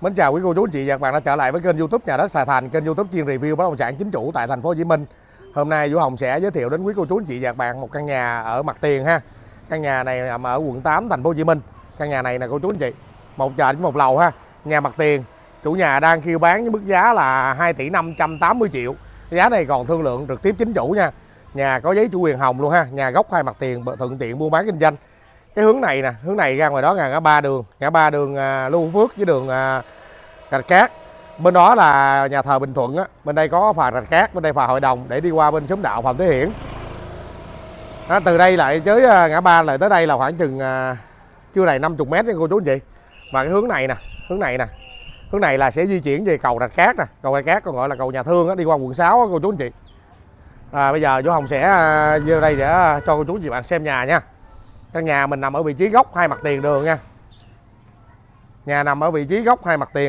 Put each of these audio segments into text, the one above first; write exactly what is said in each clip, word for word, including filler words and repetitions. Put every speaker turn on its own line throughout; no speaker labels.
Mến chào quý cô chú anh chị và các bạn đã trở lại với kênh YouTube Nhà Đất Sài Thành, kênh YouTube chuyên review bất động sản chính chủ tại thành phố Hồ Chí Minh. Hôm nay Vũ Hồng sẽ giới thiệu đến quý cô chú anh chị và các bạn một căn nhà ở Mặt Tiền ha. Căn nhà này nằm ở quận tám thành phố Hồ Chí Minh. Căn nhà này nè cô chú anh chị, một trệt với một lầu ha. Nhà Mặt Tiền, chủ nhà đang kêu bán với mức giá là hai tỷ năm trăm tám mươi triệu. Giá này còn thương lượng trực tiếp chính chủ nha. Nhà có giấy chủ quyền hồng luôn ha. Nhà gốc hai Mặt Tiền, thuận tiện buôn bán kinh doanh. Cái hướng này nè, hướng này ra ngoài đó là ngã ba đường, ngã ba đường uh, Lưu Phước với đường uh, Rạch Cát. Bên đó là nhà thờ Bình Thuận á, bên đây có phà Rạch Cát, bên đây phà Hội Đồng để đi qua bên xóm đạo Phạm Thế Hiển. Đó, từ đây lại tới uh, ngã ba lại tới đây là khoảng chừng uh, chưa đầy năm mươi mét nha cô chú anh chị. Và cái hướng này nè, hướng này nè, hướng này là sẽ di chuyển về cầu Rạch Cát nè, cầu Rạch Cát còn gọi là cầu Nhà Thương á, đi qua quận sáu á cô chú anh chị. À, bây giờ Vũ Hồng sẽ uh, vô đây để uh, cho cô chú anh chị bạn xem nhà nha. Căn nhà mình nằm ở vị trí góc hai mặt tiền đường nha. Nhà nằm ở vị trí góc hai mặt tiền.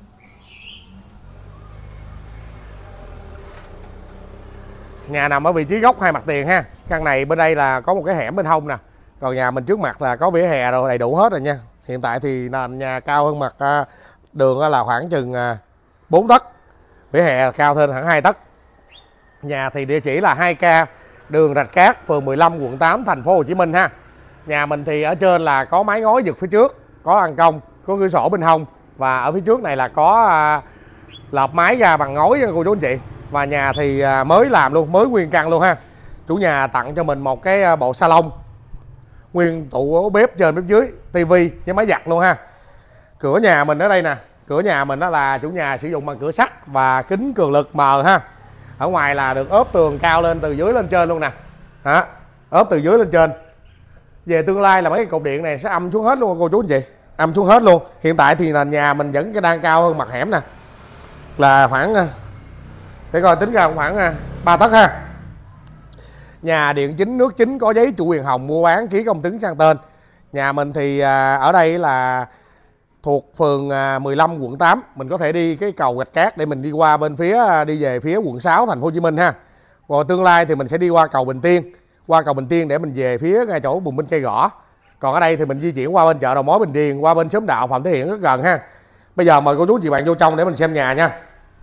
Nhà nằm ở vị trí góc hai mặt tiền ha. Căn này bên đây là có một cái hẻm bên hông nè. Còn nhà mình trước mặt là có vỉa hè rồi đầy đủ hết rồi nha. Hiện tại thì nền nhà cao hơn mặt đường là khoảng chừng bốn tấc. Vỉa hè cao hơn hẳn hai tấc. Nhà thì địa chỉ là hai K đường Rạch Cát, phường mười lăm, quận tám, thành phố Hồ Chí Minh ha. Nhà mình thì ở trên là có mái ngói giật phía trước, có ban công, có cửa sổ bên hông. Và ở phía trước này là có à, lợp mái ra bằng ngói nha cô chú anh chị. Và nhà thì à, mới làm luôn, mới nguyên căn luôn ha. Chủ nhà tặng cho mình một cái bộ salon, nguyên tủ bếp trên bếp dưới, tivi với máy giặt luôn ha. Cửa nhà mình ở đây nè, cửa nhà mình đó là chủ nhà sử dụng bằng cửa sắt và kính cường lực mờ ha. Ở ngoài là được ốp tường cao lên từ dưới lên trên luôn nè. Đó, ốp từ dưới lên trên. Về tương lai là mấy cái cột điện này sẽ âm xuống hết luôn cô chú anh chị, âm xuống hết luôn. Hiện tại thì là nhà mình vẫn cái đang cao hơn mặt hẻm nè, là khoảng để coi tính ra khoảng ba tấc ha. Nhà điện chính nước chính, có giấy chủ quyền hồng, mua bán ký công chứng sang tên. Nhà mình thì ở đây là thuộc phường mười lăm, quận tám. Mình có thể đi cái cầu Rạch Cát để mình đi qua bên phía, đi về phía quận sáu thành phố Hồ Chí Minh ha. Rồi tương lai thì mình sẽ đi qua cầu Bình Tiên, qua cầu Bình Tiên để mình về phía ngay chỗ bùng binh cây gõ. Còn ở đây thì mình di chuyển qua bên chợ đầu mối Bình Điền, qua bên xóm đạo Phạm Thế Hiển rất gần ha. Bây giờ mời cô chú chị bạn vô trong để mình xem nhà nha.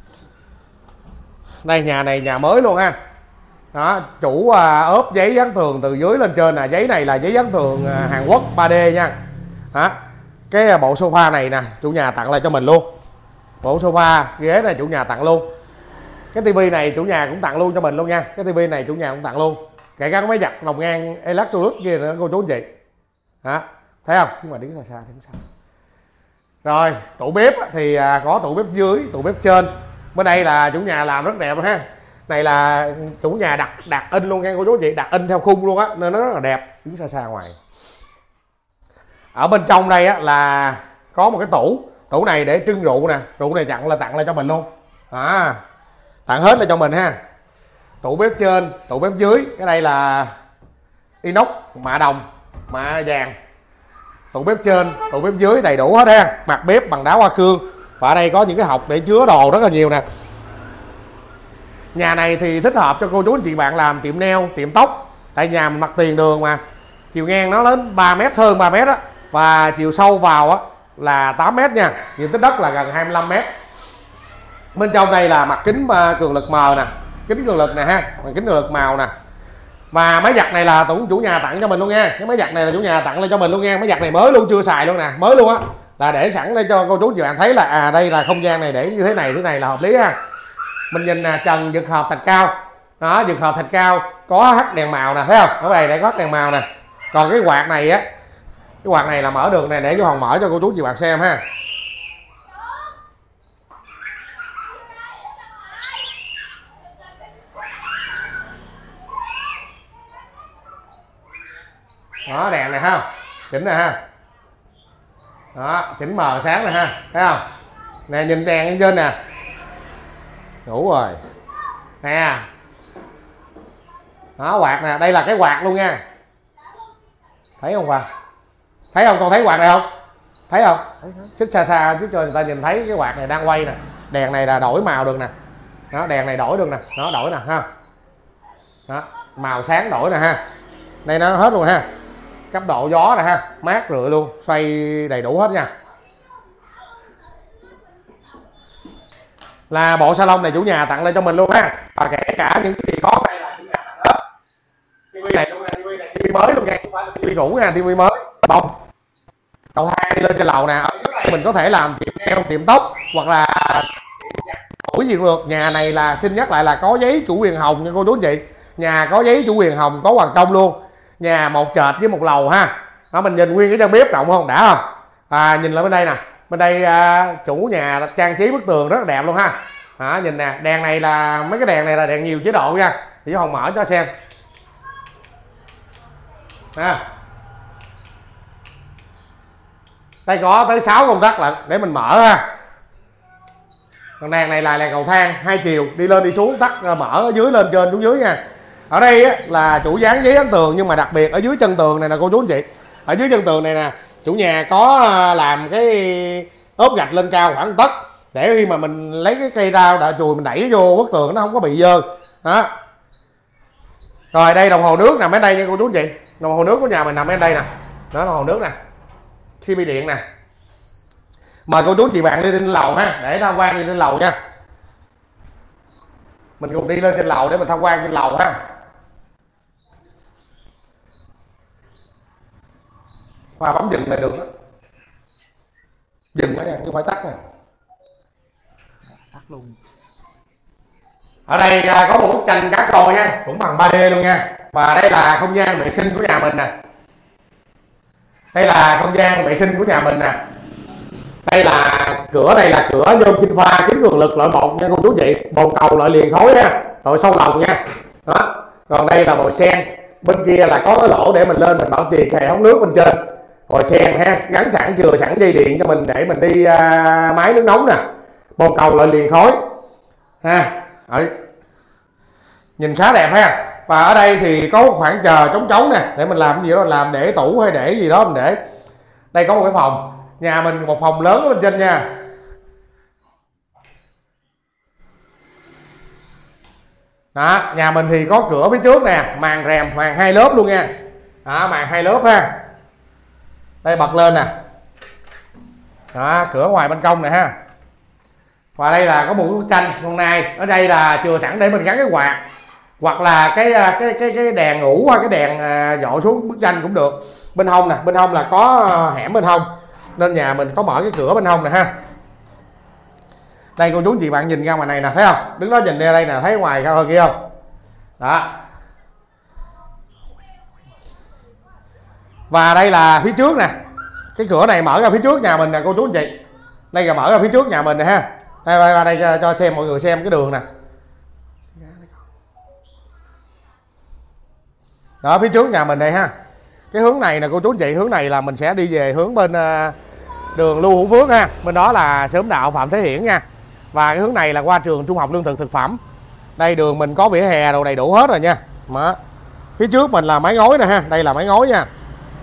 Đây nhà này nhà mới luôn ha. Đó, chủ à, ốp giấy dán tường từ dưới lên trên nè. Giấy này là giấy dán tường à, Hàn Quốc ba D nha. Đó, cái bộ sofa này nè chủ nhà tặng lại cho mình luôn. Bộ sofa ghế này chủ nhà tặng luôn. Cái tivi này chủ nhà cũng tặng luôn cho mình luôn nha. Cái tivi này chủ nhà cũng tặng luôn. Kể cả cái máy giặt lồng ngang Electrolux kia nữa cô chú anh chị. Hả? Thấy không? Nhưng mà đứng xa xa thì không sao. Rồi, tủ bếp thì à, có tủ bếp dưới, tủ bếp trên. Bên đây là chủ nhà làm rất đẹp ha. Này là chủ nhà đặt đặt in luôn nha cô chú anh chị, đặt in theo khung luôn á nên nó rất là đẹp. Đứng xa xa ngoài. Ở bên trong đây á là có một cái tủ, tủ này để trưng rượu nè, rượu này tặng là tặng lại cho mình luôn. À, tặng hết lại cho mình ha. Tủ bếp trên, tủ bếp dưới, cái đây là inox mạ đồng, mạ vàng. Tủ bếp trên, tủ bếp dưới đầy đủ hết ha. Mặt bếp bằng đá hoa cương. Và ở đây có những cái hộc để chứa đồ rất là nhiều nè. Nhà này thì thích hợp cho cô chú anh chị bạn làm tiệm nail, tiệm tóc. Tại nhà mình mặt tiền đường mà. Chiều ngang nó đến ba mét, hơn ba mét á. Và chiều sâu vào á là tám mét nha. Diện tích đất là gần hai mươi lăm mét. Bên trong đây là mặt kính cường lực mờ nè, kính cường lực nè ha, mặt kính cường lực màu nè. Và máy giặt này là chủ chủ nhà tặng cho mình luôn nha. Cái máy giặt này là chủ nhà tặng lên cho mình luôn nha. Máy giặt này mới luôn, chưa xài luôn nè, mới luôn á. Là để sẵn để cho cô chú chị bạn thấy là à đây là không gian này để như thế này, thế này là hợp lý ha. Mình nhìn nè, trần giật hộp thạch cao. Đó, giật hộp thạch cao, có hắt đèn màu nè, thấy không? Ở đây để có hắt đèn màu nè. Còn cái quạt này á, cái quạt này là mở đường này để cho Hồng mở cho cô chú chị bạn xem ha. Đó, đèn này ha, chỉnh này ha. Đó, chỉnh mờ sáng này ha, thấy không? Nè, nhìn đèn lên trên nè. Đủ rồi. Nè. Đó, quạt nè, đây là cái quạt luôn nha. Thấy không Khoa? Thấy không? Con thấy quạt này không? Thấy không? Xích xa xa chứ cho người ta nhìn thấy cái quạt này đang quay nè. Đèn này là đổi màu được nè. Đó, đèn này đổi được nè, nó đổi nè ha. Đó, màu sáng đổi nè ha. Đây nó hết luôn ha. Cấp độ gió nè ha, mát rượi luôn, xoay đầy đủ hết nha. là bộ salon này chủ nhà tặng lên cho mình luôn ha, và kể cả những cái gì có đây là chủ nhà tặng hết. tivi này luôn nha, tivi này tivi mới luôn nha, không phải là tivi cũ nha, tivi mới bông. Cầu thang đi lên trên lầu nè, ở dưới này mình có thể làm tiệm nail, tiệm tóc hoặc là ủi gì cũng được. Nhà này là xin nhắc lại là có giấy chủ quyền hồng nha cô chú anh chị, nhà có giấy chủ quyền hồng, có hoàn công luôn, nhà một trệt với một lầu ha. Đó, mình nhìn nguyên cái gian bếp rộng không, đã không? À, nhìn lại bên đây nè, bên đây à, chủ nhà trang trí bức tường rất là đẹp luôn ha. À, nhìn nè, đèn này là mấy cái đèn này là đèn nhiều chế độ nha, thì Hồng mở cho xem à. Đây có tới sáu công tắc là để mình mở ha. Còn đèn này là đèn cầu thang hai chiều, đi lên đi xuống tắt mở ở dưới lên trên xuống dưới nha. Ở đây á, là chủ dán giấy dán tường, nhưng mà đặc biệt ở dưới chân tường này nè cô chú anh chị, ở dưới chân tường này nè chủ nhà có làm cái ốp gạch lên cao khoảng tấc, để khi mà mình lấy cái cây rau đạ chùi mình đẩy vô bức tường nó không có bị dơ đó. Rồi đây đồng hồ nước nằm ở đây nha cô chú anh chị, đồng hồ nước của nhà mình nằm ở đây nè, đó đồng hồ nước nè, khi bị điện nè. Mời cô chú anh chị bạn đi lên lầu ha, để tham quan đi lên lầu nha, mình cùng đi lên trên lầu để mình tham quan trên lầu ha. Và bấm dừng lại được đó. Dừng đó nha, chứ phải tắt nè, tắt luôn. Ở đây có một bức tranh cá coi nha, cũng bằng ba D luôn nha. Và đây là không gian vệ sinh của nhà mình nè, đây là không gian vệ sinh của nhà mình nè. Đây là cửa, đây là cửa nhôm sinh pha kính cường lực loại một nha cô chú chị, bồn cầu loại liền khối nha, rồi sâu lòng nha đó. Còn đây là bồi sen, bên kia là có cái lỗ để mình lên mình bảo trì hệ thống nước bên trên, bồi sen ha, gắn sẵn chừa sẵn dây điện cho mình để mình đi uh, máy nước nóng nè, bồn cầu loại liền khối ha. Đấy, nhìn khá đẹp ha. Và ở đây thì có một khoảng chờ trống trống nè, để mình làm cái gì đó, làm để tủ hay để gì đó mình để. Đây có một cái phòng, nhà mình một phòng lớn ở bên trên nha. Đó, nhà mình thì có cửa phía trước nè, màn rèm, màn hai lớp luôn nha. Đó, màn hai lớp ha. Đây bật lên nè. Đó, cửa ngoài ban công nè ha. Và đây là có một bức tranh hôm nay, ở đây là chừa sẵn để mình gắn cái quạt, hoặc là cái cái cái cái đèn ngủ hay cái đèn dội xuống bức tranh cũng được. Bên hông nè, bên hông là có hẻm bên hông, nên nhà mình có mở cái cửa bên hông nè ha. Đây cô chú chị bạn nhìn ra ngoài này nè, thấy không? Đứng đó nhìn ra đây nè, thấy ngoài ra kia không? Đó. Và đây là phía trước nè, cái cửa này mở ra phía trước nhà mình nè cô chú anh chị. Đây là mở ra phía trước nhà mình nè ha. Đây ra đây cho, cho xem mọi người xem cái đường nè. Đó, phía trước nhà mình đây ha. Cái hướng này nè cô chú anh chị, hướng này là mình sẽ đi về hướng bên uh, đường Lưu Hữu Phước ha, bên đó là xóm đạo Phạm Thế Hiển nha. Và cái hướng này là qua trường Trung học Lương thực Thực phẩm. Đây đường mình có vỉa hè đồ đầy đủ hết rồi nha. Đó. Phía trước mình là mái ngói nè ha, đây là mái ngói nha.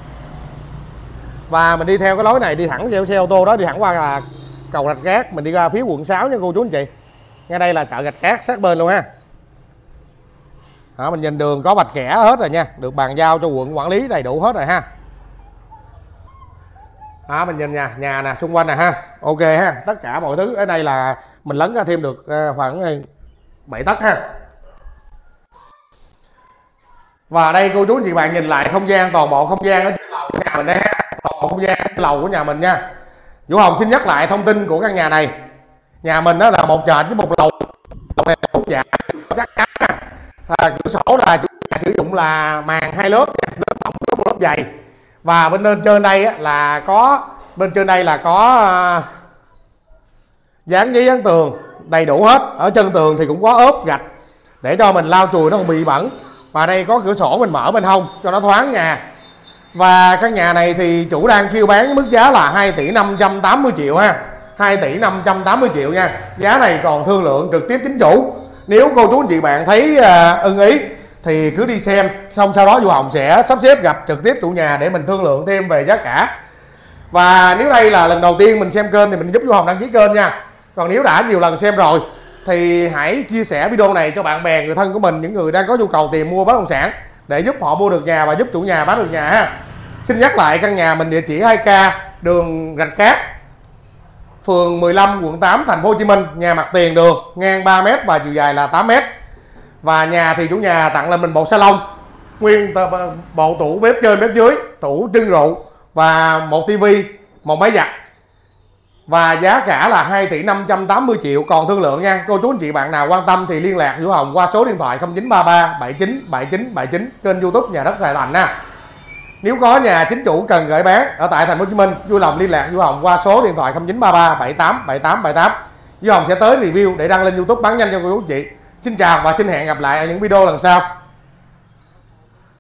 Và mình đi theo cái lối này đi thẳng theo xe ô tô đó, đi thẳng qua là cầu Rạch Cát, mình đi ra phía quận sáu nha cô chú anh chị. Ngay đây là chợ Rạch Cát sát bên luôn ha. Đó, mình nhìn đường có vạch kẻ hết rồi nha, được bàn giao cho quận quản lý đầy đủ hết rồi ha. Đó, mình nhìn nhà nhà nè, xung quanh nè ha, ok ha, tất cả mọi thứ ở đây là mình lấn ra thêm được khoảng bảy tấc ha. Và đây cô chú chị bạn nhìn lại không gian, toàn bộ không gian ở trên lầu của nhà mình đây ha, toàn bộ không gian ở trên lầu của nhà mình nha. Vũ Hồng xin nhắc lại thông tin của căn nhà này, nhà mình đó là một trệt với một lầu, lầu này là dạ chắc chắn ha. À, cửa sổ là chúng ta sử dụng là màn hai lớp, lớp mỏng với một lớp dày. Và bên trên trên đây á, là có bên trên đây là có uh, dán giấy dán tường đầy đủ hết. Ở chân tường thì cũng có ốp gạch để cho mình lau chùi nó không bị bẩn. Và đây có cửa sổ mình mở bên hông cho nó thoáng nhà. Và căn nhà này thì chủ đang kêu bán với mức giá là hai tỷ năm trăm tám mươi triệu ha, hai tỷ năm trăm tám mươi triệu nha. Giá này còn thương lượng trực tiếp chính chủ. Nếu cô chú anh chị bạn thấy uh, ưng ý thì cứ đi xem, xong sau đó Vũ Hồng sẽ sắp xếp gặp trực tiếp chủ nhà để mình thương lượng thêm về giá cả. Và nếu đây là lần đầu tiên mình xem kênh thì mình giúp Vũ Hồng đăng ký kênh nha. Còn nếu đã nhiều lần xem rồi thì hãy chia sẻ video này cho bạn bè người thân của mình, những người đang có nhu cầu tìm mua bất động sản để giúp họ mua được nhà và giúp chủ nhà bán được nhà ha. Xin nhắc lại căn nhà mình địa chỉ hai K đường Rạch Cát, phường mười lăm, quận tám, thành phố Hồ Chí Minh. Nhà mặt tiền đường, ngang ba mét và chiều dài là tám mét. Và nhà thì chủ nhà tặng lên mình bộ salon, nguyên bộ tủ bếp trên bếp dưới, tủ trưng rượu và một tivi, một máy giặt. Và giá cả là hai tỷ năm trăm tám mươi triệu, còn thương lượng nha. Cô chú anh chị bạn nào quan tâm thì liên lạc Vũ Hồng qua số điện thoại không chín ba ba bảy chín bảy chín bảy chín, kênh YouTube Nhà Đất Sài Thành nha. Nếu có nhà chính chủ cần gửi bán ở tại thành phố Hồ Chí Minh, vui lòng liên lạc Vũ Hồng qua số điện thoại không chín ba ba bảy tám bảy tám bảy tám. Vũ Hồng sẽ tới review để đăng lên YouTube bán nhanh cho cô chú anh chị. Xin chào và xin hẹn gặp lại ở những video lần sau.